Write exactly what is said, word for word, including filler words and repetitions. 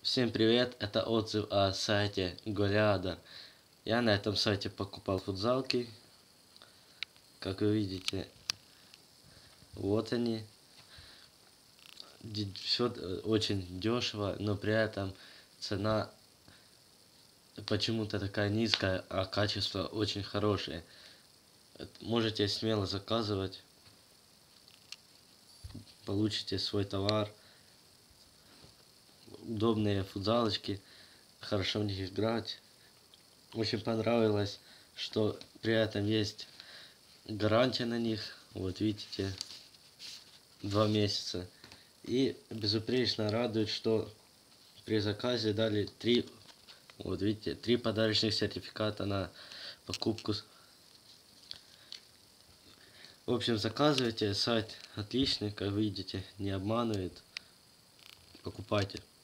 Всем привет, это отзыв о сайте Голиада. Я на этом сайте покупал футзалки. Как вы видите, вот они. Все очень дешево, но при этом цена почему-то такая низкая, а качество очень хорошее. Можете смело заказывать, получите свой товар. Удобные футзалочки, хорошо в них играть. Очень понравилось, что при этом есть гарантия на них. Вот видите, два месяца. И безупречно радует, что при заказе дали три, вот видите, три подарочных сертификата на покупку. В общем, заказывайте, сайт отличный, как видите, не обманывает. Покупайте.